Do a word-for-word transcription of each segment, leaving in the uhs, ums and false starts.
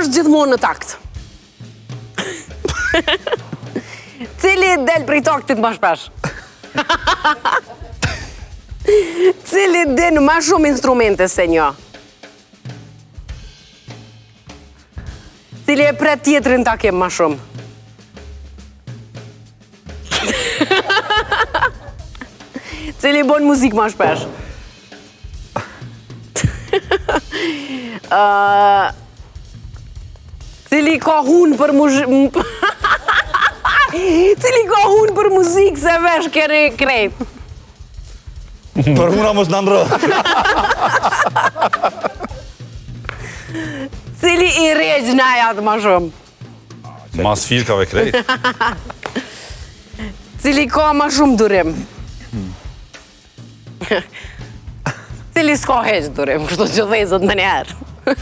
është gjithmonë në takt? Cili del prej taktit ma shpesh? Cili din ma shumë instrumente se një? Cili e pret tjetrin ta kem ma shumë? Cili bon muzik ma shpesh? Uh, cili ka hun për muzik... Cili ka hun për muzik se vesh kere krejt? Për huna mos në ndro. Cili i rejgj najat ma shumë? Mas firkave krejt. Cili ka ma shumë durim? Cili s'ka heq durim, kështu që dhezët në njerë.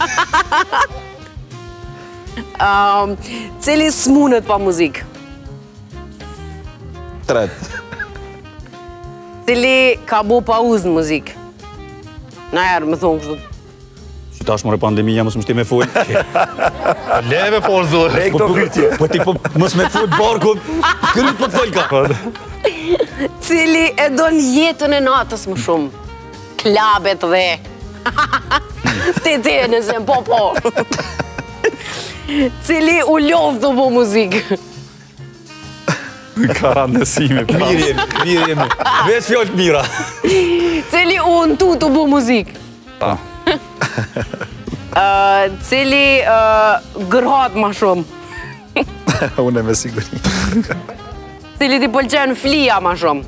um, cili s'munët pa muzik? Tret. Cili ka bo pauz në muzik? Na jarë, më thonë kështu. Që tash more pandemija, mos më shti me full. Leve po zor. E këto krytje. Po ti po mos me full barku, kryt po të folka. Cili e don jetën e natës më shumë? Klabet dhe... Ti ti nëse po po. Cili u lovë të bo muzikë? Ka randësime. Mirë jemi, mirë jemi. Vesh fjallë mira. Cili u në tu të bo muzikë? Ta. Cili gërhat ma shumë? Unë e me siguri. Cili ti pëlqen flia ma shumë?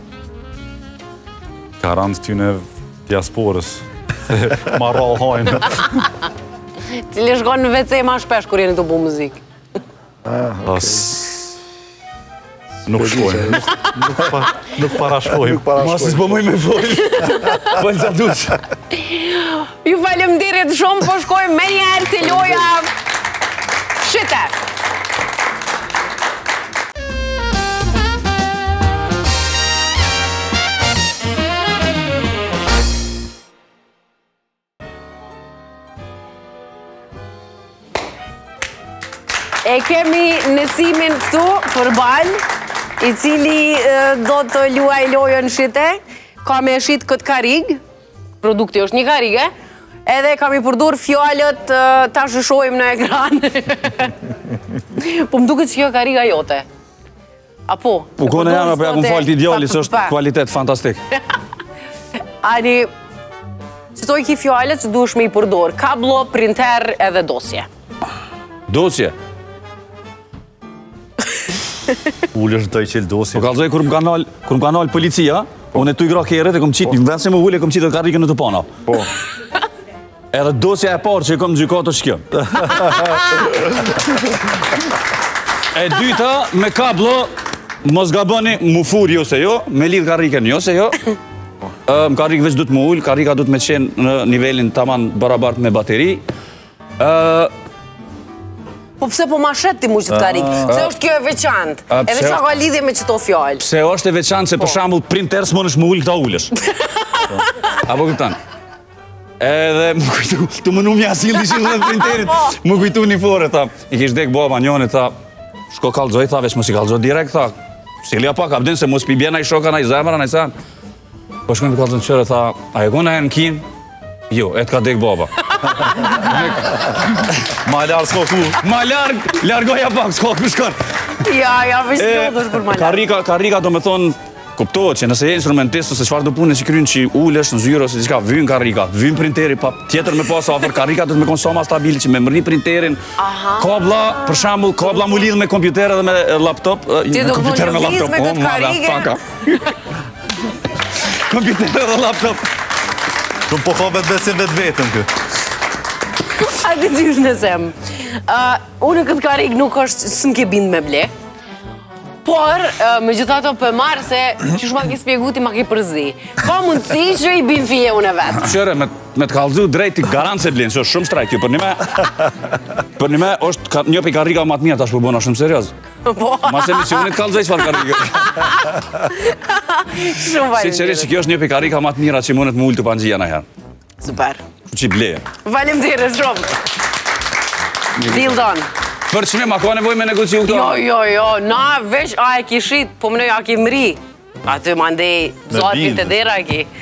Ka randë t'yne diasporës. Ma rrallë hajnë. Cili shkon në ve ce ma shpesh kur jeni të bo muzikë? As... Nuk shkojnë. Nuk parashkojnë. Mas s'po mëj me folë. Pëllë të duqë. Ju falemderit shumë, po shkojmë me njerë të loja shite. E kemi Nesimin këtu për balë, i cili do të luaj lojën shite, ka me shit këtë karigë, produkti është një karigë, edhe kam i përdur fjallët ta shëshojmë në ekran. Po më duket që kjo kariga jote. Apo? U kone janë, apo ja ku falë t'ideali, së është kvalitet fantastik. Ani, qëtoj ki fjallët që duesh me i përdur, kablo, printer edhe dosje. Dosje? Ullë është doj qelë dosje. Po kalzoj, kur më kanal policia, unë e tu i gra keret e kom qitë, në vend se më ullë e kom qitë dhe karikën në të pana. Po. Edhe dosja e parë që e kom gjykatë është kjo. E dyta, me kablo, mos gaboni mu fur jo se jo, me lidh karikën jo se jo. Më karikë veç du të më ullë, karika du të me qenë në nivelin taman barabart me bateri. Po pse po ma shet ti mu që të karikë? Pse është kjo e veçantë? Edhe që ka lidhje me qëto fjallë? Pse është e veçantë se për shambull printer s'mon është më ullë këta ullësh. Apo këtanë? Edhe më kujtu, të më nu mja asil të shilë dhe printerit, më kujtu një fore, ta. I kish dek baba njone, ta, shko kalzoj, ta, veç mos i kalzoj direkt, ta. Silja pak, abdin, se mos pi bjena i shoka, na i zemra, na i san. Po shkojnë të kalzoj në qërë, ta, a e kona e në kin? Jo, e të ka dek baba. Ma largë s'ko ku. Ma largë, largoja pak, s'ko ku shkon. Ja, ja, veç njodë është për ma largë. Karika do me thonë, kuptohet që nëse je instrumentist ose çfarë do punë që krynë që ulesh në zyrë ose diçka, vyn karrika, vyn printeri, pa tjetër me pas afër karrika do të më kon sa më stabil që me mërri printerin. Kabla, për shembull, kabla mu lidh me kompjuter edhe me laptop, me kompjuter me laptop, oh motherfucker. Kompjuter edhe laptop. Do po ka vetë besim vetë vetëm kë. A di qysh nësem. Unë këtë karrik nuk është, s'm ke bind me ble. Por, me gjithato për marë se që shma ki spjegu ti ma ki përzi. Ka mundësi që i bin fije unë e vetë. Qëre, me të kalzu drejt i garantë se blinë, që është shumë shtrajt kjo, për një me... Për një me, është një për karrika matë mija, ta është përbona shumë serios. Mas emisionit kalzoj që farë karrika. Shumë valim. Si qëri që kjo është një për karrika matë mira që mundet më ullë të pangjia në herë. Super. Që i bleje. Valim dire shumë. Deal done. Për çmim, a ka nevojë me negociu këto? Jo, jo, jo, na veç a e kishit, po mënoj a ki mri. Aty ma ndej zotit e dera e ki.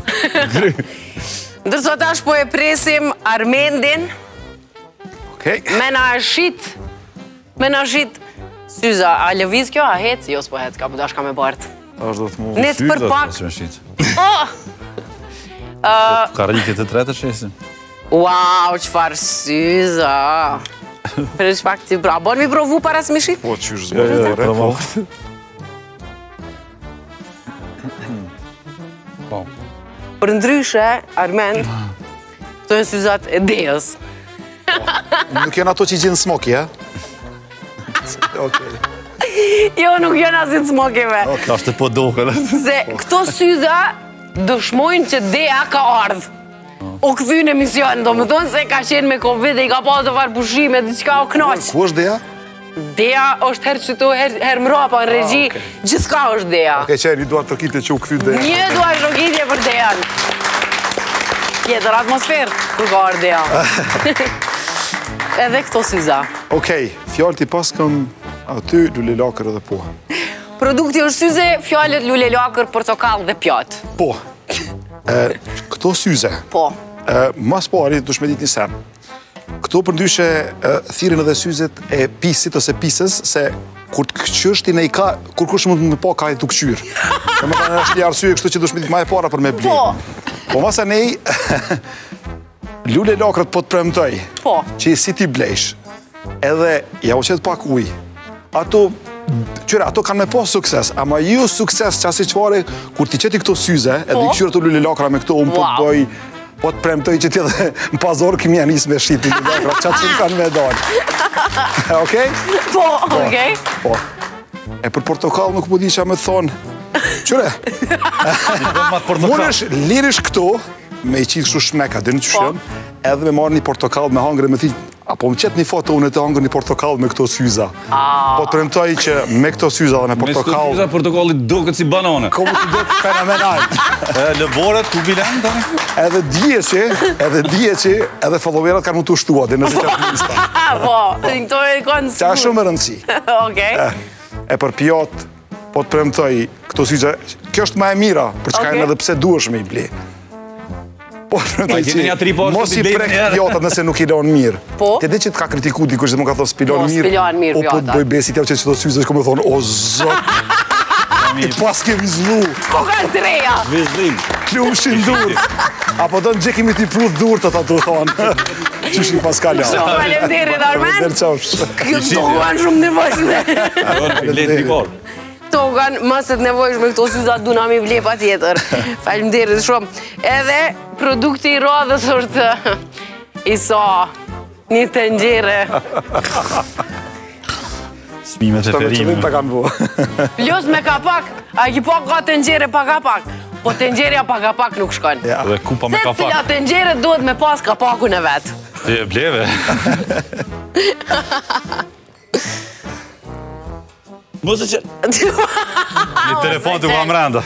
Ndërso tash po e presim Armendin. Okej. Me na shit, me na shit syza. A lëviz kjo, a hec? Jo, s'po hec, ka po dash ka me bart. Ashtë do të mu... Net për pak. Oh! Karike të tretë shesim. Wow, qëfar syza. Për që pak ti bra. Bon mi provu para së mishit? Po, qysh zbërë. Po. Për ndryshe, Armend, këto e syzat e deës. Nuk janë ato që i gjenë smoki, e? Jo, nuk janë asit smokive. Ka është të po doke, le? Se këto syza dëshmojnë që dea ka ardhë. O këthy në emision, do më thonë se ka qenë me Covid e i ka pas të farë pushime, diçka o knaq. Ku është Dea? Dea është herë që tu, herë mrapa në regji, gjithka është Dea. Oke, qenë, i duar trokitje që u këthy Dea. Një duar trokitje për Dean. Tjetër atmosferë, kur ka arë Dea. Edhe këto syza. Okej, fjallë ti pas këm aty lule lakër edhe po. Produkti është syze, fjallet lule lakër, portokall dhe pjatë. Po, këto syze, Po. mas pari, du shme dit një sen. Këto përndyshe thirin edhe syzet e pisit ose pisës, se kur të këqështi ne i ka, kur kush mund me po ka e të këqyr. E më kanë është një arsye kështu që du shme dit ma e para për me bli. Po. Po masa nej, lule lakrët po të premtoj, Po. që si ti blejsh, edhe ja u qetë pak uj, ato, qyre, ato kanë me po sukses, ama ju sukses që asi qëfare, kur ti qeti këto syze, edhe i këshyre të lule lakra me këto, unë po të bëj, po të premtoj që ti edhe në pazor këmi janë isë me shqit lule lakra, qatë që në kanë me dalë. Okej? Po, okej. Po. E për portokall nuk po di që me të thonë, qyre, mund është lirish këto, me i qitë kështu shmeka, dhe në qëshëm, edhe me marrë një portokall me hangre me thi, apo më qetë një foto unë e të hangre një portokall me këto syza. Po të premtoj që me këto syza dhe me Me këto portokall, syza portokallit do këtë si banane. komu të do të fenomenal. Lëboret, ku bilen, tani? Edhe dje që, edhe dje që, edhe followerat kanë më të ushtua, dhe nëse qatë në lista. Po, këto e kanë Qa shumë e rëndësi. Okej. E për pjot, po të premtoj, këto syza, kjo është ma e mira, për çka janë edhe pse duesh me i ble. Po, premtoj gjeni një tri postë, mos i i blej prek njerë. pjotat nëse nuk i lanë mirë. Po. Ti di që të ka kritiku dikush dhe më ka thonë spilon Po, mirë. s'pilon mirë O, po të pjotat. bëj besit javë që që të syze, shko me thonë, o, zot, i pas ke vizlu, Po kanë treja. Vizlim. klumshin dur. Apo do në gjekimi ti pruth dur të ta të thonë. Qysh i pas ka la. Shumë faleminderit, Armend. Faleminderit qafsh. Këto kanë shumë nevojshme. Letë një korë. Këto kanë mësët nevojshme, këto syza du na mi vle pa tjetër. Faleminderit shumë. Edhe produkti i radhës është i sa një tengjere. Smimet e Të me qëllim ferime. të kanë bu. Plos me kapak, a ki po ka tengjere pa kapak. Po tengjerja pa kapak nuk shkon. Ja. Dhe kupa me Se kafak. cila tengjere duhet me pas kapakun e vetë. Ti e bleve. Mos e që... Një telefon të ku randa.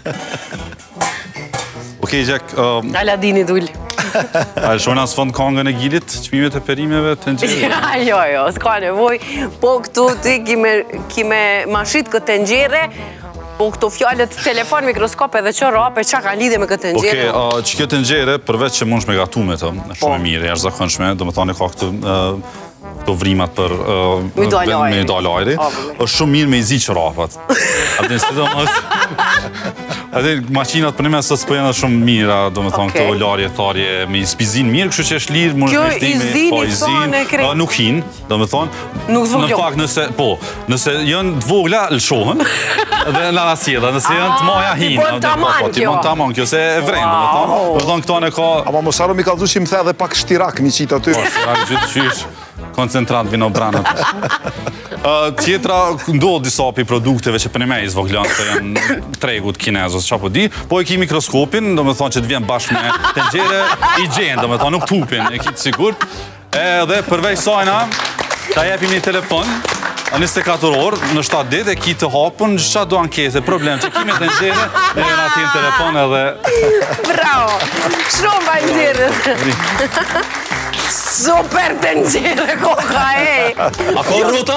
Okej, Gjek, Aladini dull. a shona së fond kongën e gilit, qmimet e perimeve të nxerë? Jo, jo, s'ka nevoj. Po këtu ti kime, kime mashit këtë tengjere, po këto fjallet telefon, mikroskop edhe që rape, qa ka lidhe me këtë tengjere? Okej, që kjo të nxerë, përveç që mund shme gatu me të, është shumë e mirë, jashtë zakonshme, do më thani ka këtë këto vrimat për Me do alajri. me do alajri, është shumë mirë me i zi që rapat. Atë në së Atë makinat për një mes së janë shumë mira, do më thonë, Okej. këto larje, tharje, me i spizin mirë, kështu që është lirë, mund Kjo është i zini, po, i thonë, zini, e kre- a, nuk hin, do më thonë. Nuk zvoglo. Në fakt, nëse, po, nëse janë të vogla, lëshohen, dhe në asjela, nëse janë të maja ti hin. bon do- taman po, Ti kjo. bon taman kjo, se e vrenë, do më thonë. Do më thonë, këto në ka... Ama mos haro mi ka dhu që më the edhe pak shtirak një qitë aty. A gjithë qysh, koncentrat vino branët. Tjetra, ndodhë disa pi produkteve që për një me i zvoglan të janë tregut kinezës, qa po di, po e ki mikroskopin, do me thonë që të vjen bashkë me tengjere i gjenë, do me thonë nuk tupin, e kitë sigur. Edhe përveç sajna, ta jepim një telefon, a njëzet e katër orë, në shtatë ditë, e ki të hapën, qa do ankese, problem që ki me tengjere, e në ati në telefon edhe... Bravo! Shumë faleminderit. Super të nxirë koka e! A ka rruta?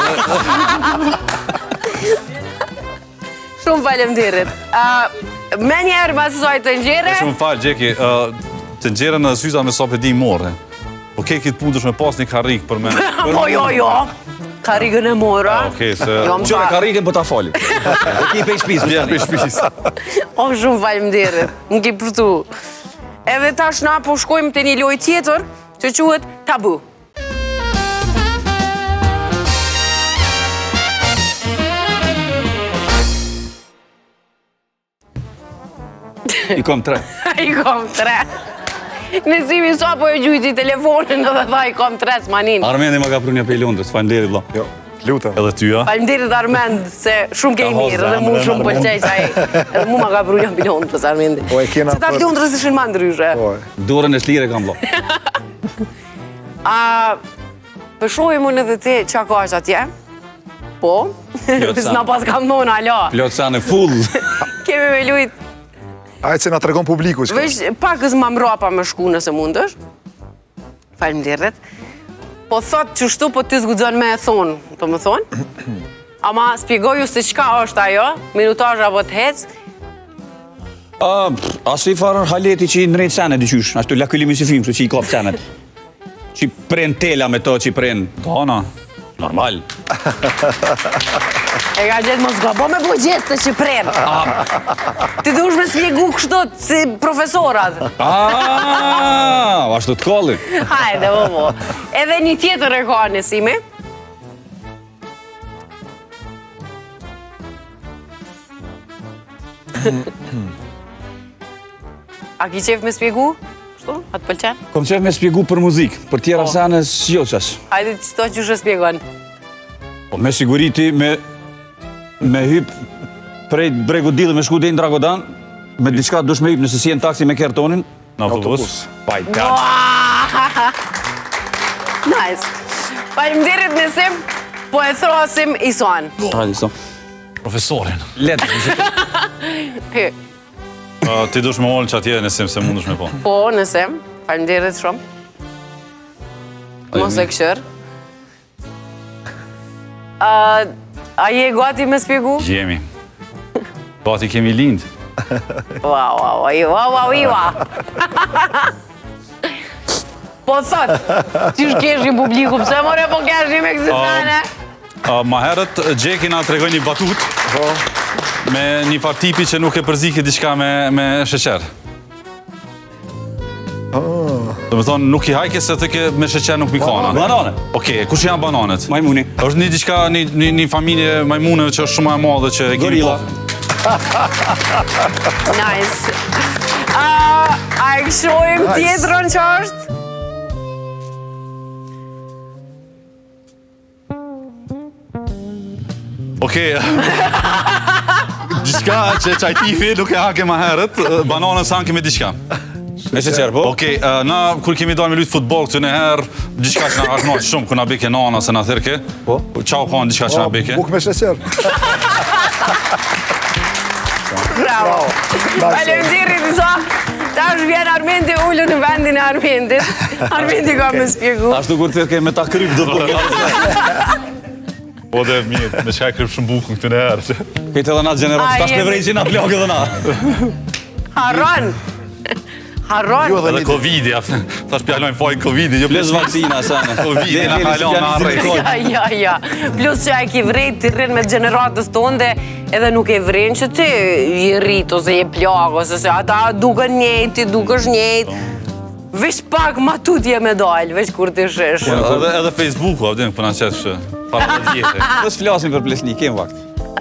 Shumë faleminderit. Me njerë ma sësoj të nxirë. Shumë falë, Gjeki, të nxirë në syza me sa pëdi morë. Po ke këtë punë dush me pas një karikë për me... Po jo, jo. Karikën e mora. Okej, se... Qëre karikën për ta falit. O ki pe i shpisë. Vjerë për shpisë. O, shumë faleminderit. Më ki përtu. Edhe tash na po shkojmë të një lojë tjetër që quhet tabu. I kom tre. I kom tre. Nësimi sa po e gjujti telefonin edhe tha i kom tre s'manin. Armendi ma ka pru një pe i Londrës, faleminderit vlla. Jo, lutem. Edhe ty, ja? Faleminderit Armend, se shumë ke i Ka mirë, hozë, edhe mu Armend, shumë pëlqej qaj. Edhe mu ma ka pru një pe i Londrës, Armendi. Po e kena Se ta për- Londrës ishin ma ndryshe. Po, Dorën e shlire kam vlla. A, pëshojë mund edhe ti qa ka është atje? Po, Plot s'na sa. pas kam thonë, alo. Plot sa në full. Kemi me lujt, ajtë se na tregon publiku që. veç pakës ma mrapa me shku nëse mundësh. Faleminderit. Po thot që shtu po ty zgudzon me e thonë, të më thonë. Ama spjegoju se qka është ajo, minutaj apo të hec. Asi farë haleti që i nrejt senet i qysh. Ashtu lakëllimi si film, që i kap senet. Që i pren tela me to, që i pren... Dana. Normal. E ka gjithë mos gabo me po gjeste që prerë. Ti dush me spjegu kështot si profesorat. Aaaa, ashtu të kolli. Hajde, bo, bo. Edhe një tjetër e ka nësimi. A ki qef me spjegu? Kështu? A të pëlqen? Kom qef me spjegu për muzik, për tjera senes jo qas. Hajde qëto që shë spjegon. Po me siguri ti me... Me hyp prej bregu dilë me shku dhe në Dragodan, me diçka dush me hyp nëse si e në taksi me kertonin. Në autobus. Paj, kaq. Nice. Faleminderit nësim, po e throsim Isuan. Hajde, so. Profesorin. Letë. Hy. Uh, Ti dush me olën që atje nësim se mundush me po. Po, nësim. Faleminderit shumë. Mos e këshër. Uh, a je gati me spjegu? Jemi. Gati kemi lind. Wow, wow, wow, wow, wow, wow. Po thot, që shkesh një publiku, pëse more po kesh një me kësitane? Uh, ma herët, Gjeki na tregoj një batut me një far tipi që nuk e përziki diçka me, me sheqer. Do me thonë, nuk i hajke se të ke me sheqer nuk mikona. Banane. Okej, kush janë bananet? Majmuni. Është një diçka, një, një, një familje majmuneve që është shumë e madhe që e kemi Gorilla. po. Nice. A, a e këshojmë Nice. tjetërën që është? Okej. Diçka që qajtifi nuk e hake ma herët, bananën sa hanke me diçka. Me sheqer, po? Okej, uh, na kur kemi dalë me lujtë futbol këtë në herë, diçka që na ka knaqë shumë, kur na beke nana se na thërke. Po? Qau kanë diçka që na beke. Buk me sheqer. Bravo. Faleminderit Isa. Tash vjen Armendi ullu në vendin e Armendit. Armendi ka me spjegu. Ashtu kur të ke me ta kryp do po. Po dhe mirë, me qka e kryp shumë bukën këtë në herë. Këtë edhe na gjenerat, A, tash me jemi. vrejqin na plak edhe na. Harron. Harron. Jo, Edhe Covid-i, tash pjallojnë fajnë Covid-i. jo Ples vakcina, sana. Covid-i na kalon me arrejt. Ja, ja, ja. Plus që e ki vrejt të rrinë me gjeneratës tonde, edhe nuk e vrejnë që ti i rrit ose i plak, ose se ata duke njejt, ti dukesh njejt. Vesh pak ma tutje me dalë, veç kur ti shesh. Edhe, edhe Facebooku, avdin, për na qetë që parë të djetë. Nësë flasim për plesni, kem vakt.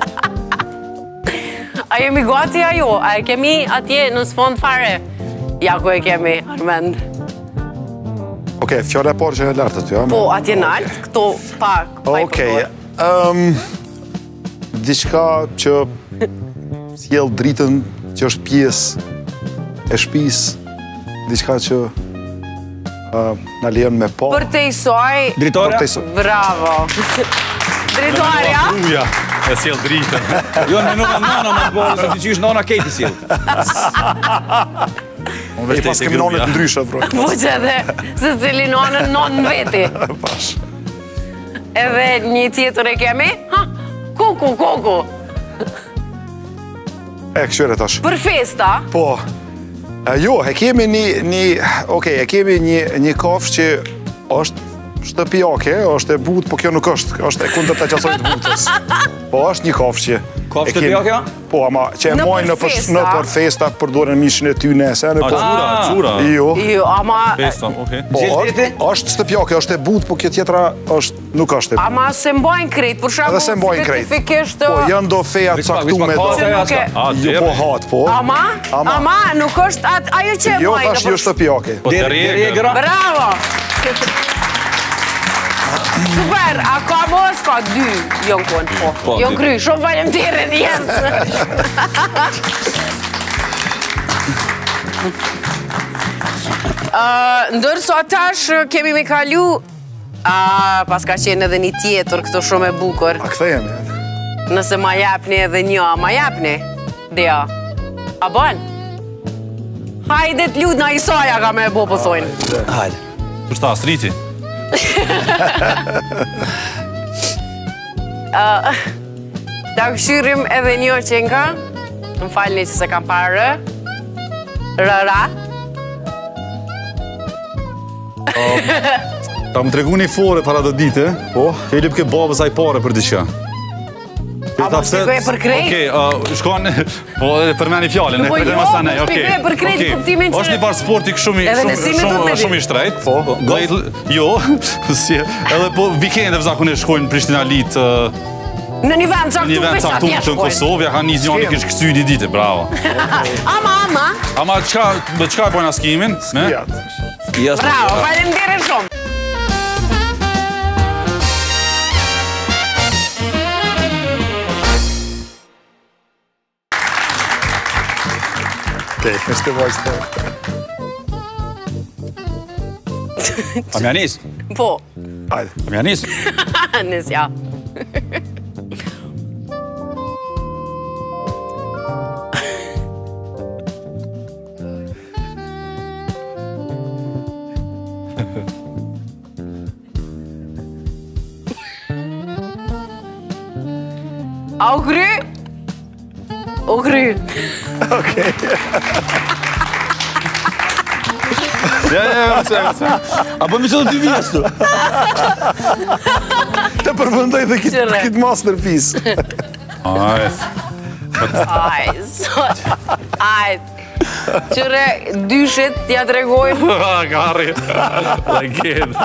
A jemi gati ajo? A e kemi atje në sfond fare? Ja ku e kemi, Armend. Okej, fjore e parë që e lartë aty, ja? Po, atje nalt, këto pak. pa i Okej, përdor. um, diçka që sjell dritën, që është pjesë e shtëpisë, diçka që uh, na lejon me pa. Për te isoj, Dritarja? Për te isoj. bravo. Dritarja? Uja, e sjell dritën. Jo, në nuna nana më të bërë, se ti qysh nana kejti sjell. E pas kemi nonët ndryshe, bro. Po që edhe, se cili nonën non veti. Pash. Edhe një tjetër e kemi? Ha, kuku, kuku. E, këshyre tash. Për festa? Po. Jo, e kemi një, një, okej, e kemi një, një kafsh që është shtëpijake, është e but, po kjo nuk është, është e kundër të qasojt butës. Po, është një kafsh që... Kafsh shtëpijake? Po, ama që e mojnë në për festa, përdojnë mishin e ty nese. A, qura, qura? Jo. Jo, ama... Festa, okej. Po, është shtëpijake, është e but, po kjo tjetra është, nuk është e but. Ama se mbajnë krejt, për Edhe se shumë mbajnë krejt. specifikisht... Po, janë do feja caktume do. Jo, po hatë, po. Ama? Ama, nuk është ajo që e Jo, mbajnë. thash jo shtëpijake. Po, të rjegë. Bravo! Super, a ka mos, ka dy, jo në konë, po. Jo kry, shumë valem tire në jesë. Ndërso tash kemi me kalu, a, pas ka qenë edhe një tjetër këto shumë e bukur. A këthejemi. Nëse ma japni edhe një, ma japni, Dea. A ban? Hajde t'lut na Isaja ka me e bo pëthojnë. Hajde. Për shta, striti? Ta këshyrim edhe një që nga, më falni që se kam parë, rëra. Ta më tregu një fore para do dite, Po. që i lip ke babës aj pare për diqka. A mo shpikoj për krejt? Okej, shkon, po për me një fjallin, e Po për jo, me sanaj, po okej. shpikoj për krejt Okej. kuptimin që... Është një farë sporti shumë i- Edhe shumë Nesimi do shumë me di. shumë i shtrejt. Po. Golf? Jo, si, edhe po vikende zakonisht shkojnë Prishtina Lit, ë, Në një vend një caktum vend veç caktum atje që në shkojnë. Kosovë, ja ka një njëni kish kësy një dite, bravo. Ama, ama, Ama çka, çka e bojnë askimin? Me? Jatë. bravo, falem dire shumë. Te, është të vajzë të. A mja nis? Po, Hajde. A mja nis? nësë ja. A u kry? U kry. Okej. Ja, ja, ja, ja, ja. A po mi që do t'i vjes tu? Të përvëndoj dhe kitë Qëre. kit masterpiece. Aj, Aj, sot. Aj. Qëre, dyshit, t'ja tregojmë. Gari, legend.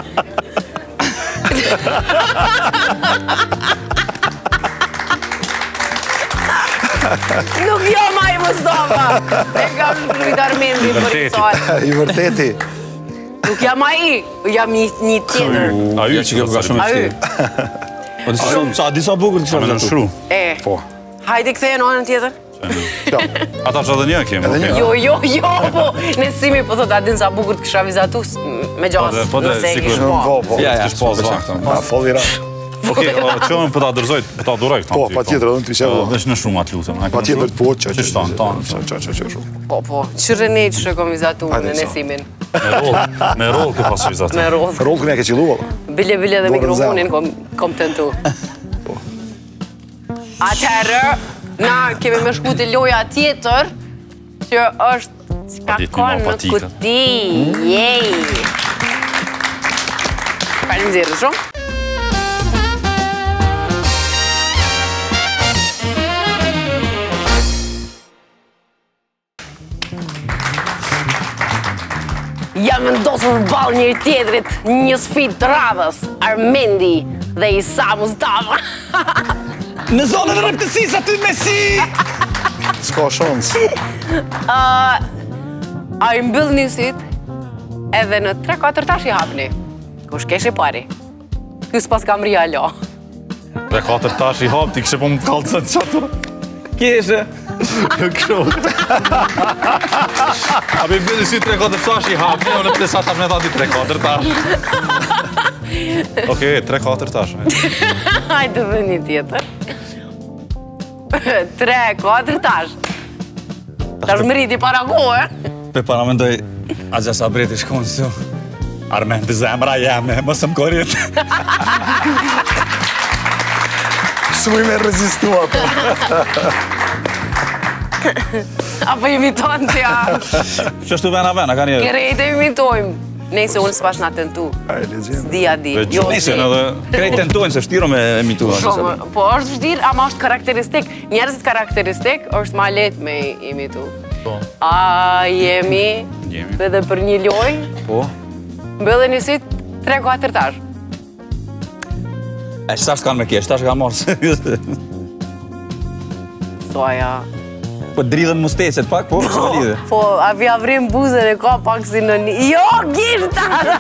Nuk jo maj Mustafa. E kam shkrujt Armendi për Vërteti. sot. I vërteti. Nuk jam a i, jam një një tjetër. A ju Ja, që kjo ka shumë A e y, fështirë. Po disa shumë, sa disa bukur të Me shumë në shru. e, Po. hajde këtheje në anën tjetër. Ja. Ata që edhe një kemë. Edhe një. okej. Jo, jo, jo, po, Nesimi po thot, adin sa bukur të kësha vizatu s- me gjas, Po, dhe, nëse e sikur- kish Në po. po, po. Ja, ja, Kish pas s'po vakta. Ma folli ra. Okej, qëmë për ta dërzojt, për ta duroj këta. Po, pa tjetër, edhe në ty që Vesh në shumë atë lutëm. Pa tjetër, po, që Që shtanë, tanë. Qa, qa, qa, qa, qa. Po, po, qërë ne që kom vizatu Hajde, në sa. Nesimin, Me rol, me rol ke pas vizat. me rodhë. Rollë këne ke qilu, valla. Bile, bile dhe Dorën mikrofonin zemë. kom, kom tentu. Atëherë, na kemi me shku të loja tjetër, që është ka ditë konë një në patikat. kuti. Jej! Faleminderit shumë. Jam vendosur përballë njëri tjetrit një sfidë të radhës, Armendi dhe Isa Mustafa. Në zonën e rëptësis aty me si! S'ka shans. A i mbyll një syt, edhe në tre katër tash i hapni. Kush kesh i pari? Ky s'pas kam ria lo. Dhe katër tash i hap, ti kështë po më kalëcët qatë. Kjeshe. Kështë. A bi bëllë si tre katër tash i hap, një në plesat apë në tati tre katër tash. Okej, tre katër tash. Hajde dhe një tjetër. Tre katër tash. Tash më rriti para kohë, Pe para mendoj, a gja Sabreti shkon se Armen të zemra jeme, mos më korrit. S'muj me rezistua, po. Apo imiton të ja. Që është vena vena, ka njerë. Krejt e imitojmë. Nëse unë s'pash nga tentu. A e legjend. S'di a di. Jo, Nëse edhe krejt tentojnë se vështirë me imitua. Shumë, po është vështirë, ama është karakteristik. Njerëzit karakteristik është ma letë me imitu. A jemi, edhe për një loj, Po. bëllë njësit tre katër tash. E që tash kanë me kesh, tash kanë marrë. Soja. Po dridhen mustecet pak, po, s'ka lidhe. Po, a vi avrim buzën e ka pak si në një... Jo, gishtar!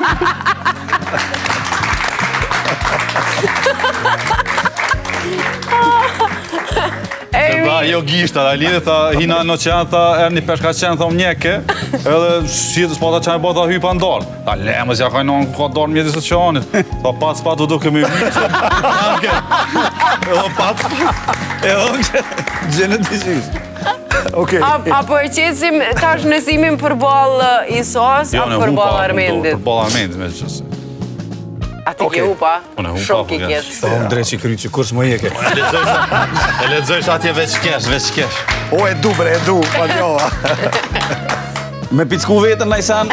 Da, jo gishta, da lidhe, tha, hina në qenë, tha, er një peshka qenë, tha, mjeke, edhe shqitës pa ta qenë, ta hypa ndarë. Ta lemës, ja ka në ka darë mjetis të qanit. Tha, pat, pat, u duke me hypë. Edhe pat, E onë që gjenë të gjysh. Okej. Apo e qesim tash nësimin për balë Isos, apo për balë Armendit? Për balë Armendit, me qësë. A ti ke hupa? Unë e hupa, Shumë po, ki ja. kesh. Ta unë drejt që i kryqë, kur s'mo jeke. E ledzojsh atje veç kesh, veç kesh. O, e du, bre, e du, pa njova. Me picku vetën, na i san,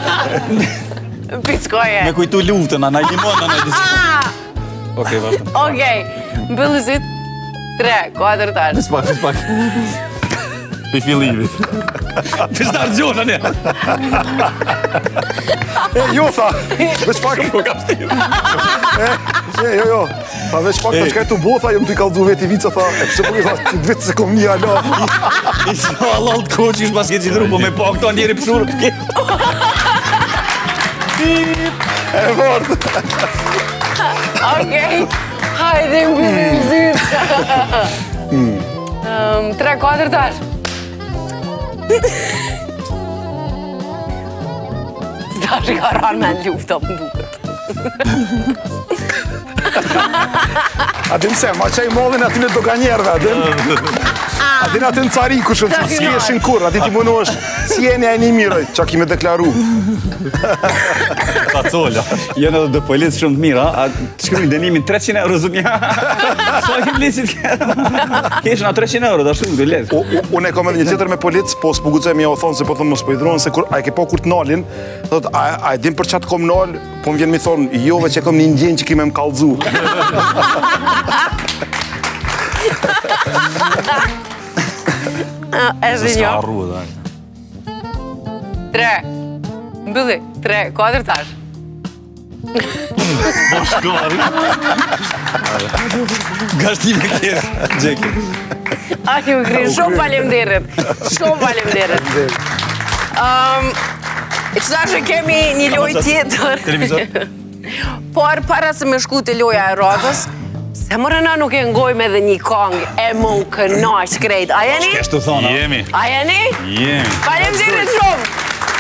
Pickoje. me kujtu luftën, na i limon, na i disë. Okej, vazhdo. Okej, bëllësit, tre, katër tash. Fis pak, fis pak. Pi fillimit. Fis të argjonë, një. E, jo, tha, veç pak. Po ka stilë. E, jo, jo. Tha, veç pak, ta shkaj të bo, tha, jëm të i kaldu veti vica, tha, e pëse po i tha, që të vetë se kom një ala. I që halal të koq, ish pas ke qitru, po me pak të njeri pëshurë. E vërë. Okej, hajde mbyllim zytë. Tre, katër tash. Tash i ka ranë me në lufta më duket. Adin se, ma qaj mollin aty në doganjerve, adin. Adin aty në cari, ku shumë që s'kjeshin kur, adin ti mënu është si jeni e një miroj, qa ki me deklaru. Ta colla. Jënë edhe dhe policë shumë të mira, a të shkryjnë denimin treqind euro zë një. Sa kem licit kërë? Kesh nga treqind euro, da shumë dhe letë. Unë e kom edhe një tjetër me policë, po s'pugucoj me ja o thonë se po thonë më s'pojdronë, se a e ke po kur të nalin, thot, a e din për qatë kom nal, po më vjen mi thonë, jo veç e kom një ndjenë që kime më kalzu. E zë një. arru, da. Tre. Mbylli, tre, katër tash. Gashtime kjerë, Gjeki. A ju kri, shumë falemderit. Shumë falemderit. Qëta që kemi një loj tjetër. Televizor? Por, para se me shku të loja e radhës, se më rëna nuk e ngojme dhe një kong e më u kënash krejt. A jeni? Keshtu thonë, a? Jemi, A jeni? jemi. Falemderit shumë.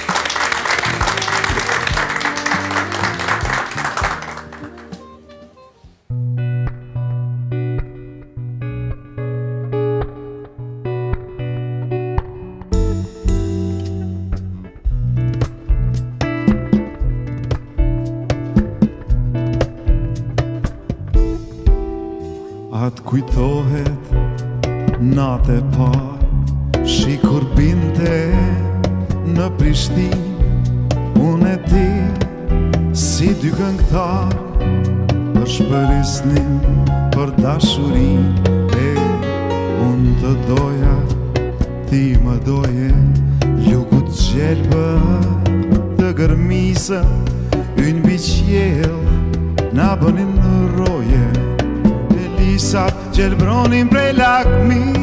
Atë kujtohet natë e parë, shi kur binte në Prishtinë, unë e ti si dy këngëtar, për shpërisnin për dashurin, e unë të doja, ti më doje, lukut gjelbë të gërmisë, ynë biqjel, na bënin në roje, Lisat gjelbronin prej lakmisë,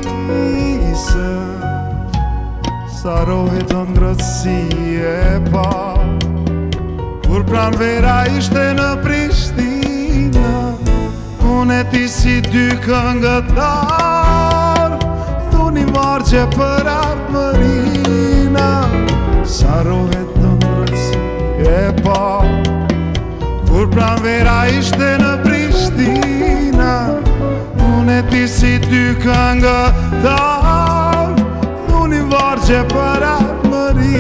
sa rohet të ngrëtësi e pa, kur pran vera ishte në Prishtinë, unë e ti si dy këngëtar, thuni vargje për atë mërina, sa rohet të ngrëtësi e pa, kur pran vera ishte në Prishtinë, unë e ti si dy këngëtar, thuni vargje për atë mëri.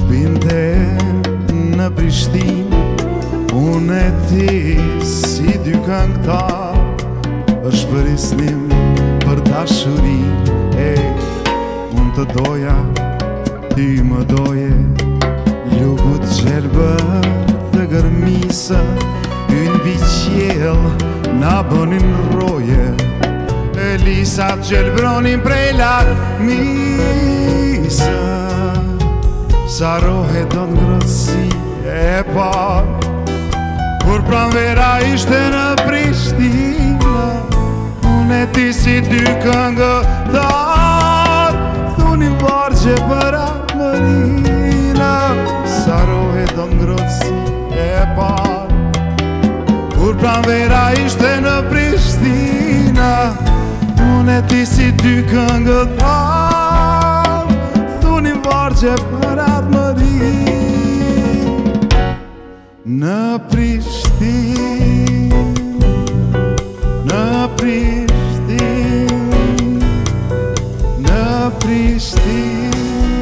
Shpinte në Prishtinë, unë e ti si dy këngëtar, është përisnim për dashurin. E, unë të doja, ty më doje, lugut gjelbët dhe gërmisë, yn biqjel na bënin roje, Elisat gjelbronin prej lakmisë. Sa rohe do ngrotësi e par, kur pranvera ishte në Prishtina, unë e ti si dy këngëtar, thunin vargje për Armërina. Sa rohe do ngrotësi e par, kur pranvera ishte në Prishtina, unë e ti si dy këngëtar, thunin vargje për Armërin. Në Prishtin, në Prishtin, në Prishtin.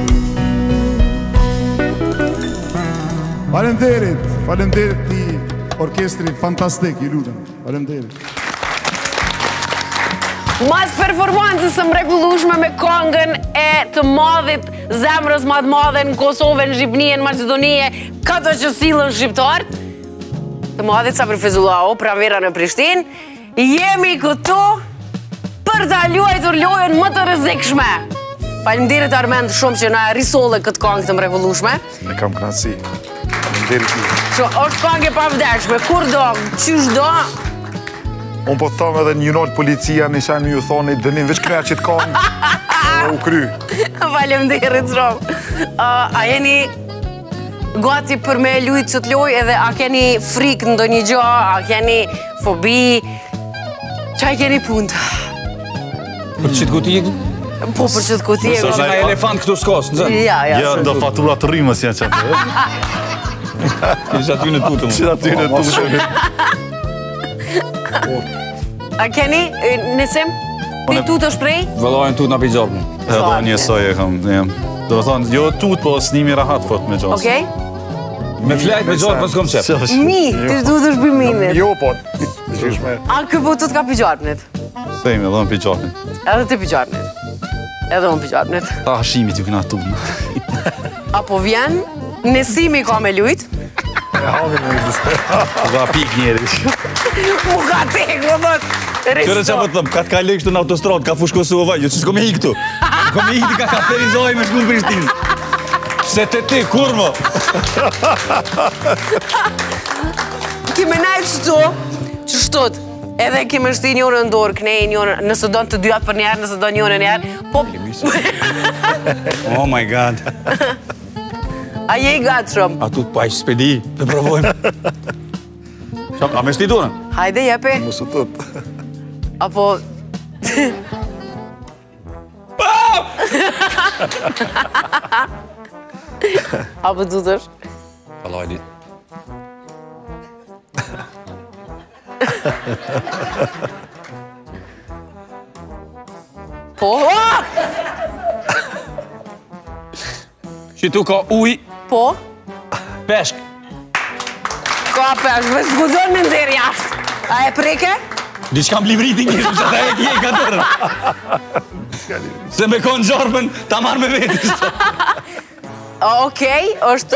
Faleminderit, faleminderit ti orkestri fantastik, ju lutem. Faleminderit. Mas performancës së mrekullueshme me këngën e të madhit zemrës më të madhe në Kosovë, në Shqipëni, në Maqedoni, këto që sillen shqiptarët, të madhit Sabri Fezullahu, pranvera në Prishtinë, jemi këtu për ta luajtur lojën më të rrezikshme. Faleminderit Armend shumë që na risolle këtë këngë të mrekullueshme. E kam kënaqësi. Faleminderit ju. Që është këngë e pavdeshme, kur do, qysh do. Unë po thëmë edhe një nolë policia në isha në ju thoni, dënim veç kreja që të kanë, u kry. Faleminderit shumë. A jeni gati për me lujt që të loj, edhe a keni frikë në do një gjo, a keni fobi, që a keni punë? Për qitë kuti? Po, për qitë kuti. Nësë është nga elefant këtu s'kos, në zënë? Ja, ja. Ja, do fatura të rrimës janë që atë. Ishtë aty në tutëm. Ishtë aty në tutëm. A keni, nësim, ti tut është prej? Vëllojnë tut në pijgjopën. E do njësoj e kam, jam. Do me thonë, jo tut, po snimi rahat fort me gjohës. Okej? Me flajt me gjohë, pas kom qep. Mi, ti tut është për minit. Jo, po, qyshme. A këpo tut ka pijgjopnit? Sejme, edhe në pijgjopin. Edhe ti pijgjopnit. Edhe unë pijgjopnit. Ta hashimit ju këna tut. Apo vjen, nësimi ka me lujt. Ga pik njeri. Mu ka tek, më thot. Qëre që po të thëmë, ka të kalej kështu në autostradë, ka fush Kosovë, jo që s'ko me i këtu. Ko me i këti ka kaferizoj me shku në Prishtinë. Se të ti, kur mo? Kime najtë qëtu, që shtot, edhe kime shti njërë në dorë, kënej njërë, nëse do në të dyat për njerë, nëse do njërë njerë, po... Oh my god. A je i gatë shumë? A tu pa i shpedi, të provojmë. A me shti durën? Hajde, jepi. Musë tëtë. Apo... Apo të tërsh? Palajdi. Po? Që tu ka uj, Po? peshk. Ka peshk, me s'guzon me ndërë jashtë. A e preke? Diçka më livriti njështë, që ta e kje i ka tërën. Se me konë gjorëpën, ta marrë me vetës. Okej, është...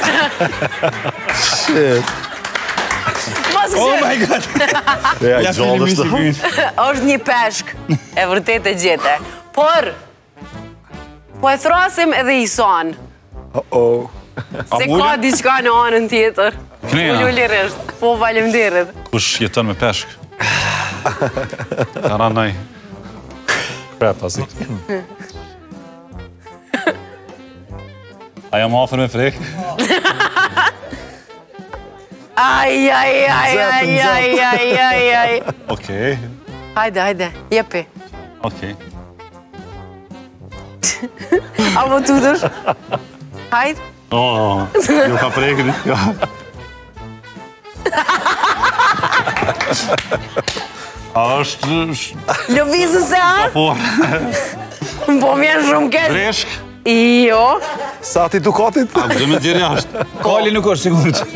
Shit. Oh my god. Ja, Ja fillim si fynë. është një peshk, e vërtet e gjete. Por, po e thrasim edhe i son. Oh-oh. Se ka diçka në anën tjetër. Kneja. Ullu lirisht, po faleminderit. Kush jeton me peshk? Kara naj. Krep, pasi. A jam afer me frek? Aj, aj, aj, aj, aj, aj, aj, aj. Okej, Hajde, hajde, jepi. okej. Apo tutësh? Hajde. Oh, ju ka prekën. Ja. A është... Lëvizë se a? Po, Po vjen shumë keq. breshk? Jo, Sa ti dukatit? A, këtë me t'jeri ashtë. Kali nuk është, sigurt.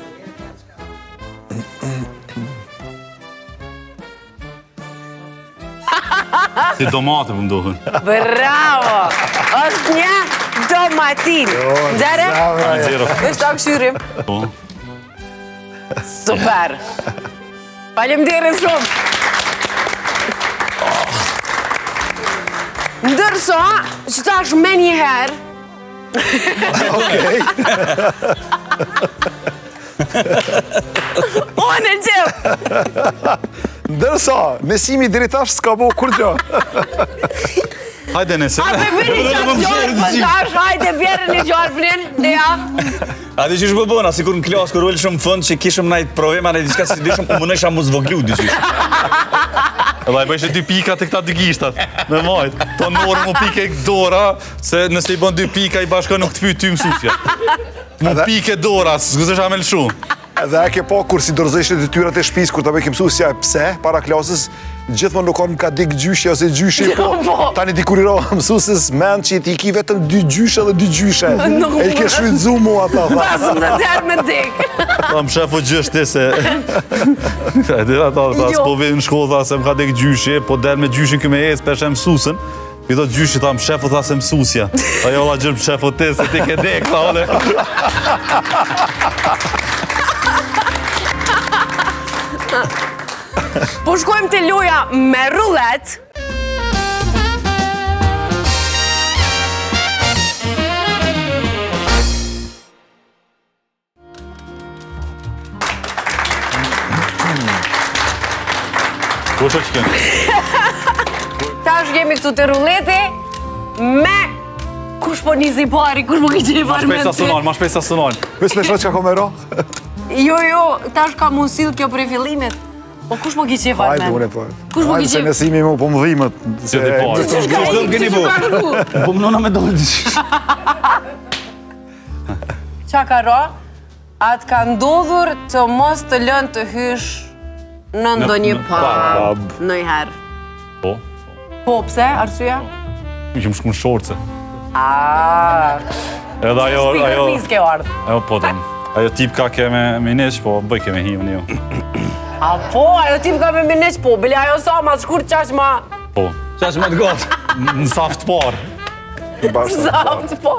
Si domate për mdohën. Bravo! është një domatin. Ndere? Zero. është ta këshyrim. Po. Super. Faleminderit shumë. Ndërsa, që tash me një herë, Okej. unë e gjep. Ndërsa, Nesimi deri tash s'ka bo kur gjë. Hajde nëse. A me bëni qatë gjorë për tash, hajde bjerë një gjorë përin, dhe ja. A di që shë bëbona, si kur në klasë, kur ullë shumë fënd që kishëm najtë problema, në diçka si dishëm, u mënesha mu zvoglu, diqysh. Edhe i bëjshë dy pika të këta dy gishtat, me majtë. To në orë mu pike dora, se nëse i bën dy pika, i bashka nuk të pyt ty mësusja. Mu pike dora, s'gëzësha me lëshu. Edhe e ke pa kur si dorëzësht e tyrat e shpis, kur ta bëjke mësusja pse, para klasës, gjithmonë nuk kanë ka dik gjyshe ose gjyshe, po tani dikur i ra mësusës mend që ti ki vetëm dy gjyshe dhe dy gjyshe. E i ke shfrytzu mu ata, tha. Pasëm në tjerë me dik. Ta më shefo gjështi se... E dira ta, ta s'po vejnë në shkollë, tha se më ka dik gjyshe, po del me gjyshin këme jesë, peshe mësusën. I do gjyshi ta më shefo, tha se mësusja. Ajo la gjërë më shefo ti, se ti ke dek, tha ole. Po shkojmë të loja me rullet. Po shë që kënë? Tash jemi këtu të rulleti me... Kush po nizi pari, kush po ki që i Ma parë me shpejt sa sunon, ma shpejt sa sunon. Ves me shot që ka me ra? Jo, jo, tash ka mundësil kjo për e fillimit. Po kush po ki që i parë Hajde, me? une po. Kush po Hajde ki se që... Nesimi mu po më dhimët. Që ti parë. Që shka i keni që bo? që ka rru? Po më nona me dojë, diqysh. Qa ka ra? Atë ka ndodhur të mos të lënë të hysh në ndonjë pub. Në i herë. Po. Po, pse? Arsyeja? Mi që më shku në shorce. Aaaa... Edhe ajo... Pikër ajo... pis ke ardhë. Ajo po të më. Ajo tip ka ke me mineq, po bëj ke me hi unë jo. A po, ajo tip ka me mineq, po, bile ajo sa ma shkur qash ma... Po. Qa që me të gotë? Në saft parë. Zaft, po.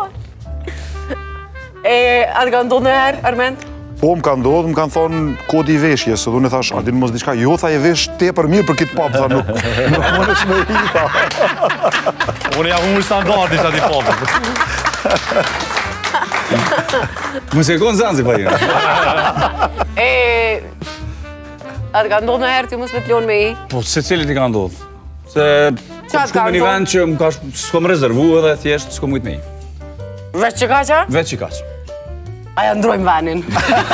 E, atë ka ndodhë në herë, Armend? Po, më ka ndodhë, më kanë thonë kodi i veshje, se dhune thash, a din mos diçka, jo, tha e vesh te për mirë për kitë pub, tha nuk, nuk më në shme i, tha. Unë jam unë standardi që ati popë. Më se konë zanzi pa jenë. E, atë ka ndodhë në herë, ti mos me t'lonë me i? Po, se cilit i ka ndodhë. Se Qa kom shku ka me një ndodhë? vend që më ka s'kom rezervu edhe thjesht s'kom mujt me i. Veç që ka qa? Veç që kaq. Aja ndrojmë venin.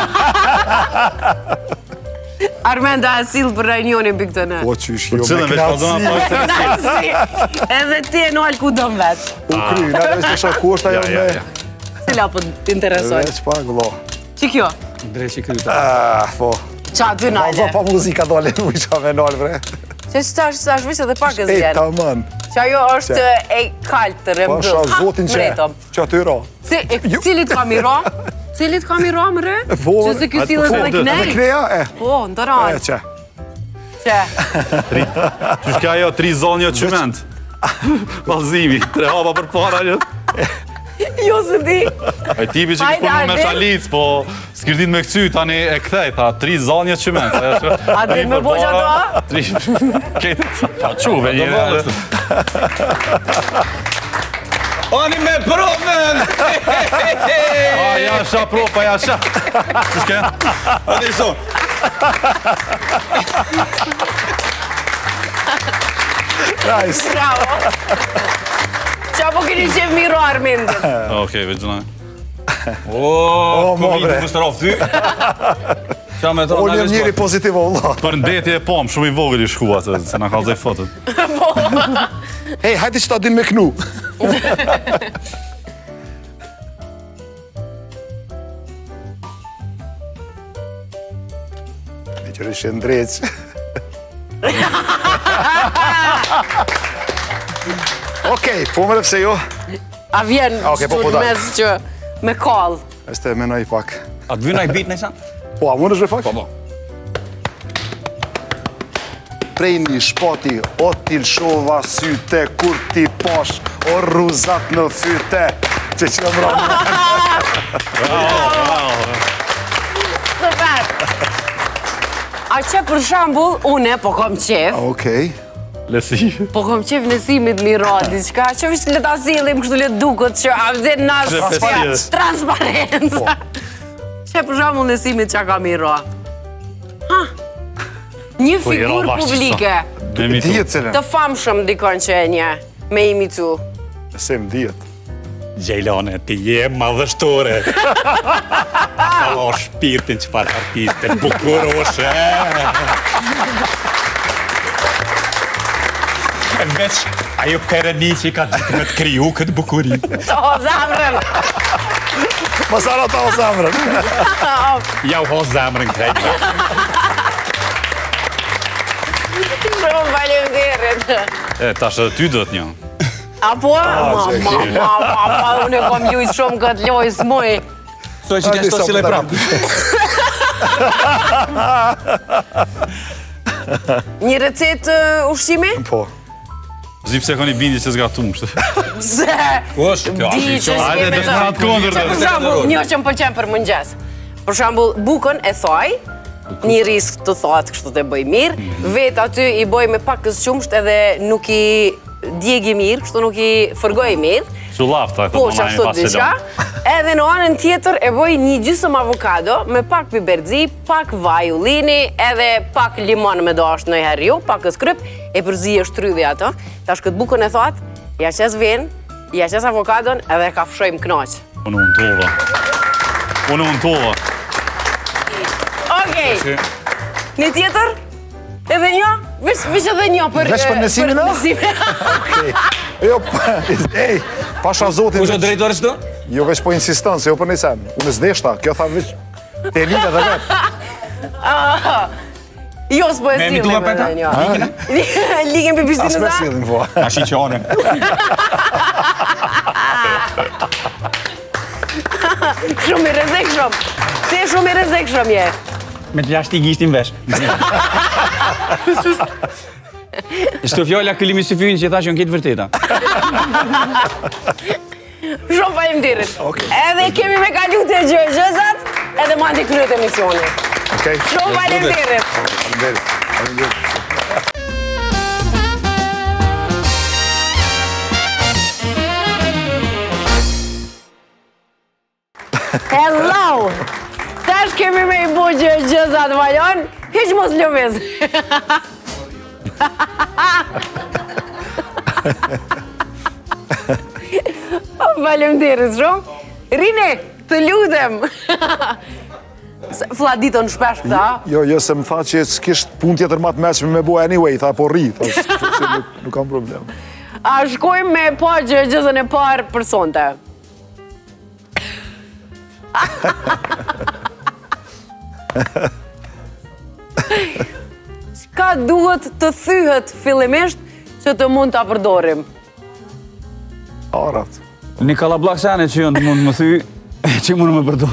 Armend a asil për reunionin për këtë në. Po, qysh, jo, Cëllën me veç po dhona knatësi. pa Nasi, edhe ti e nual ku dëm vetë. U kry, në edhe veç me shaku është ajo Ja, ja, me... ja. Cila po t'interesoj? Veç pak, vlo. Që kjo? Drejt që kryta. Ah, po. Qa dy Alza nale? pa muzika dole, nuk i qa me nalë, bre. Që që tash, tash visë edhe pak e Ej, zjenë. ta mën. Që ajo është e kaltë të Pa rëmbëll. sha zotin që, Mretëm. që aty ra. Si, e, cilit ka miro? Cilit ka miro, më re? Po, Që se kjo sillet po, edhe po, Edhe knej? kneja, e, Po, në të e, ranë. që. Që? Qysh ka ajo tri zonjo qyment. Valzimi, tre hapa për para një. Jo se di. Ai tipi që Hajde, ki punu me Adel. shalic, po s'kirdit me këcy, tani e kthej, tha, tri zonje qyment. Adel, me bo që ato? Tri... Kete, ta quve Do njëre. vëllës. Ani me proven! A, ja sha propa, ja sha. Qysh ke? Ani so. Nice. Bravo. Qa po keni qef miro Armendin? Okej, veçuna. O, mo, Covid bre. më stërof ty. Qa me thonë, Unë jem njëri pozitiv, Allah. Për ndetje e pom, shumë i vogël i shku atë, se na kallzoj fotot. Hej, hajde që ta din me knu. Me që rëshë ndreq. Okej, po më rëpse jo. A vjen Okej, po, po, shtu daj. mes që me kall. Este menoj pak. A të vynaj bit nëjsa? Po, a mund është me pak? Po, po. Prej një shpati, o t'il shova syte, kur ti pash, o rruzat në fyte. Që që në mërë. Super! A që për shambull, une po kom qef, Okej. Lesi. po kom qef nësimit mira, diçka, që vishë le ta sillim, kështu le dukët që a vjen nash Transparencë. transparenca. Që për shambull nësimit që ka mira. Ha? Një Po, i figur ra bashkë publike, Dijet cilën. të famshëm dikon që e një, me imitu. Sem dijet. Gjejlone, ti je madhështore. Ka o shpirtin që par artiste, bukuroshe. E veç, ajo pereni që i ka gjithë me të kriju këtë bukurin. To, zamrën! Masara ta o zamrën. Ja u ho zemrën krejtë. Shumë faleminderit. E, tash edhe ty do të një. Apo? Ma, ma, ma, ma, ma, unë e kom lujtë shumë këtë lojë s'muj. Soj që t'ja shto sile prapë. Një recet uh, ushqimi? Po. Zi pse koni bindi që zgatum, shtë. Se... Kush? Kjo Di ashtë që i Hajde, s'kemi do të të... na të kondër. Që për shambull, një që më pëlqen për mëngjes. Për shambull, bukën e thoj, një risk të thot, kështu të bëj mirë, vetë aty i bëj me pak kësë qumsht edhe nuk i djegi mirë, kështu nuk i fërgoj mirë. Që lafta, e Po, që ashtu të diqka. Edhe në anën tjetër e bëj një gjysëm avokado me pak piberzi, pak vaj ullini, edhe pak limon me dashtë në herë ju, pak këskryp, e përzi e shtrydhi ato. Tash këtë bukën e thot, ja qes vin, ja qes avokadon, edhe ka fshojmë knaq. Unë unë tova. Unë unë tova. Okej, një tjetër? Edhe një? Vish, vish edhe një për... Veç për nësimin, për a? nësimin. Jo, ej, pasha zotin. Kush o drejtore shtu? Jo veç po insiston, se jo për nisem. Unë s'deshta, kjo tha veç te linde dhe vetë. Jo, s'po e Me sillim emitua edhe peta? një. Ligin për As pistinës me a? silin, po. A shi qone. Shumë i rrezikshëm. Ti shumë i rrezikshëm je. Me të jashtë i gishtin vesh. Shto fjolla këllimi së fyrin që tha që në këtë vërteta. Shumë faleminderit. Edhe kemi me kalu të gjëzat, edhe mandi kryet emisioni. Okej. Shumë faleminderit. Faleminderit. Faleminderit. Hello! Tash kemi me i bu gjëzat valon, hiq mos lëviz. Faleminderit shumë. Rine, të lutem. Flladiton shpesh këta. Jo, jo, se më tha që s'kisht pun tjetër ma të meqme me bo anyway, tha po rri, tha, që nuk, nuk kam problem. A shkojmë me pa gjëzën e parë për sonte. Çka duhet të thyhet fillimisht që të mund ta përdorim? Arat. Një kalablak sene që jonë të mund më thy, që mund më përdor.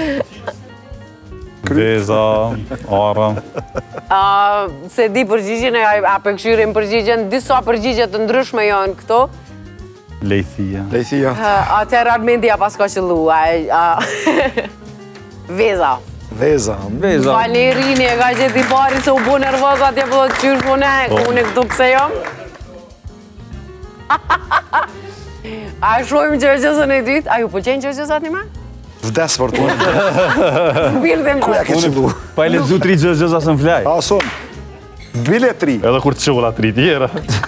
Veza, ara. A, se di përgjigjen e a përkëshyrim përgjigjen, disa përgjigje të ndryshme janë këto. Lejthia. Lejthia. Atëherë Armendi ja pas ka qëllu. a- a- Veza. Veza. Veza. Valerini e ka gjeti pari se u bu nervoz atje po të qysh une, une këtu pse jam. A shojmë gjërgjësën e dytë? A ju pëlqenjë gjërgjësat një me? Vdes për të. Birdem Kuja ke qëllu? Pa e lezu tri gjëzgjëza së më flaj. A, son. Bile tri. Edhe kur të qola tri tjera.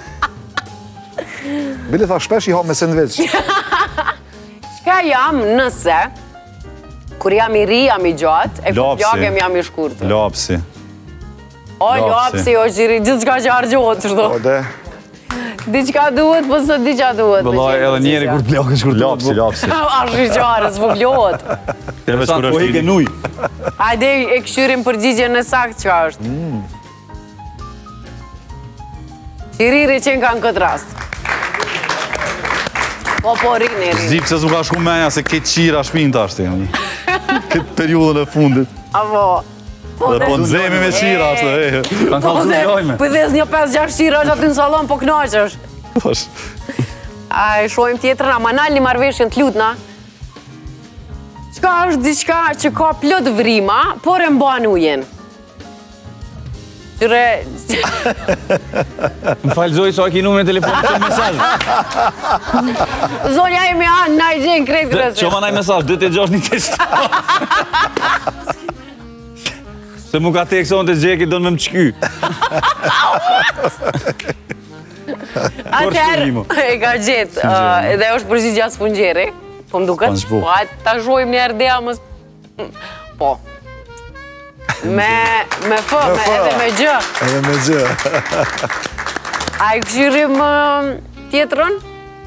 Bile tha shpesh i ha me sandwich. Qka jam nëse, kur jam i ri, jam i gjatë, e kur Lapsi. plagem jam i shkurtë. Lapsi. O, lapsi. lapsi, o gjiri, gjithë qka që argjohet, qështu. O, de. Diqka duhet, po së diqa duhet. me Bëllaj, qenë edhe njeri kur përgjigja. të plakë shkurtu. Lapsi, lapsi. A shqyqare, s'voglohet. Veç kur Po i është ke nuj. Hajde e këshyrim përgjigje në sakt që është. Qiriri qenë ka në këtë rast. Po, po, rini, rini. Zip se s'u ka shku menja se ke qira shpinta ashtë. Këtë periudhën e fundit. Avo. Dhe po nëzemi me qira ashtë. Kanë Po, kalë dhe, të lojme. pëdhes një pesë gjashtë qira është aty në salon, po knaqësh. Pash. A e shojmë tjetër, a manal një marveshjen të lutna. Qka është diçka që ka plot vrima, por e mban ujen? Qyre... Më falë Zoj, sa ki numrin e telefonit që mesazh. Zonja e me anë, na i gjenë krejt kërësit. Që ma naj mesazh, dhe të gjosh një test. Se mu ka tekson të gjeki, do në më më qky. Atëherë, e ka gjetë, edhe është përgjigja sfungjeri, po më duket, Pas po. po hajtë ta zhojmë një erdea mës... Po. Me, me fë, me, fë. edhe me gjë. Edhe me gjë. A i këshirim uh, tjetërën?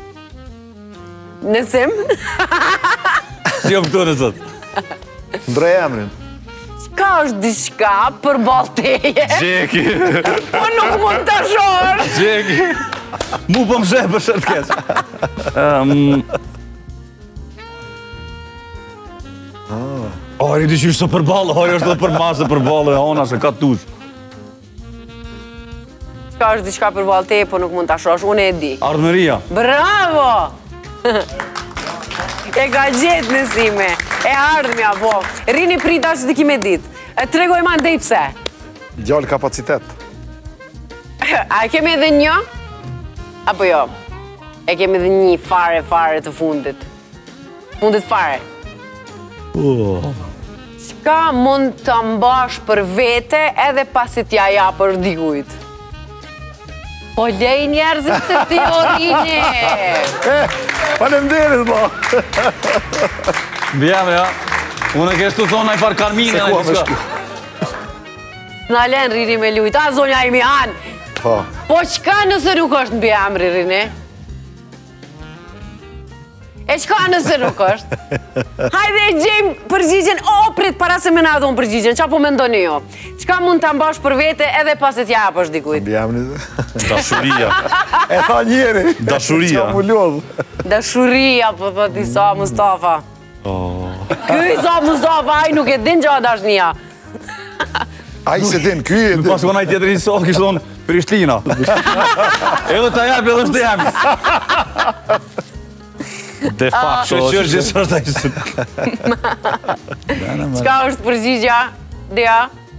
Nësim? Si jo këtu në sot. Ndrej emrin. Ka është diçka për balteje, Gjeki. po nuk mund të shorë. Gjeki. Mu po më shë për shërë të kesh. Um, Ari, di që është të përballë, ari është dhe për masë për balë, e ona se ka tush. Ka është diçka për balteje, po nuk mund të shosh, unë e di. Ardhëmëria. Bravo! E ka gjetë Nësime, e ardhmja, po. Rini prita që të kime ditë. E tregoj ma ndej pse. Gjallë kapacitet. A e kemi edhe një? Apo jo? E kemi edhe një fare, fare të fundit. Fundit fare. Qka mund të mbash për vete edhe pasi t'ja ja për dikujt? Po lej njerëzit se ti o Rini! Faleminderit, bo. Bjeme, ja. Unë e kesh të thonë najfar Karmine, Se në ku me qëka. shku. S'na len Rini me lujt, a zonja imi anë! Po. Po qka nëse nuk është në bjemri, Rini? E qka nëse nuk është? Hajde e gjejmë përgjigjen, o, prit, para se me na dhonë përgjigjen, qa po me ndoni jo? Qka mund të mbash për vete edhe pasit ja apësh dikujt? Bjemni. Dashuria. E tha njeri. Dashuria. Qa mu lodhë. Dashuria, po thot Isa Mustafa. Ky Isa Mustafa, aj nuk e din gja dashnia. Aj se din, ky e din. Pas konaj tjetër një sofë, kishtë thonë Prishtina. Edhe ta jap edhe është jemi. De facto. Shëqër gjithë është ajë. Qka është përgjigja, Dea?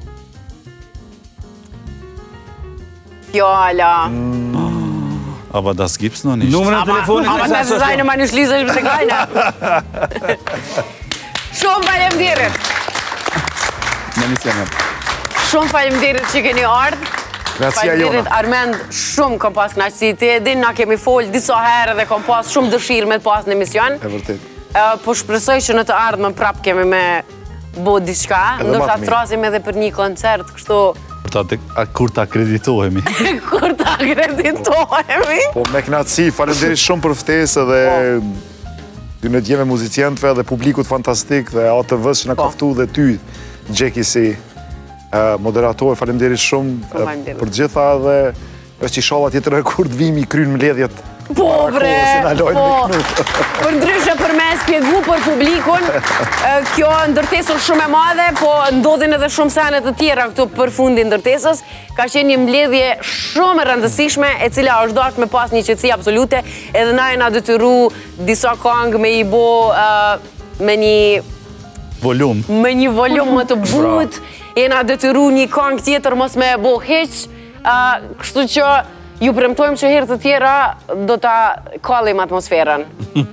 Fjala. Aba das gibt's noch nicht. Numër e telefonit Ama me se zajnë ma një shlizë është për të kajna. Shumë faleminderit. Në një semë. Shumë faleminderit që keni ardhë. Gracia Faleminderit jona. Armend, shumë kom pas knaqësi. Ti e din, na kemi folë disa herë dhe kom pas shumë dëshirë me të pas në emision. E vërtet. E, Po shpresoj që në të ardhmen prap kemi me bo diçka. Edhe Ndoshta ma të mirë. trasim edhe për një koncert, kështu Kur ta, a, kur ta akreditohemi. kur ta akreditohemi. Po me knatësi, faleminderit shumë për ftesë dhe dy në djeme muzicientëve dhe publikut fantastik dhe A T V-s që në Po. kaftu dhe ty, Gjeki si eh, moderator, faleminderit shumë eh, faleminderit. për gjitha dhe është inshallah tjetër rekord vimi krynë mbledhjet. Po, bre, si na lojnë po. me knu. Për ndryshe për me spjegu për publikun, e, kjo ndërtesër shumë e madhe, po ndodhin edhe shumë senet të tjera këtu për fundin ndërtesës, ka qenë një mbledhje shumë e rëndësishme, e cila është dashur me pas një qetësi absolute, edhe na e na detyru disa këngë me i bo e, me një Volum. me një volum më të but, e na detyru një këngë tjetër mos me e bo heq, a, kështu që ju premtojmë që herë të tjera do ta kallim atmosferën.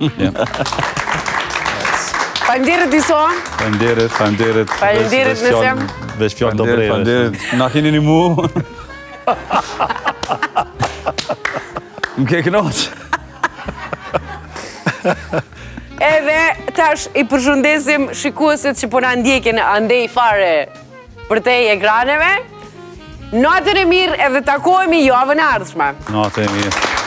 Faleminderit Iso. Faleminderit, faleminderit. Faleminderit, Veç- veç Nesem. fjallë- Veç fjallë do breve. Na keni një mu. Më ke kënoq. Edhe tash i përshëndesim shikuesit që po na ndjekin andej fare për te i ekraneve. Natën e mirë edhe takohemi javën e ardhshme. Natë e mirë.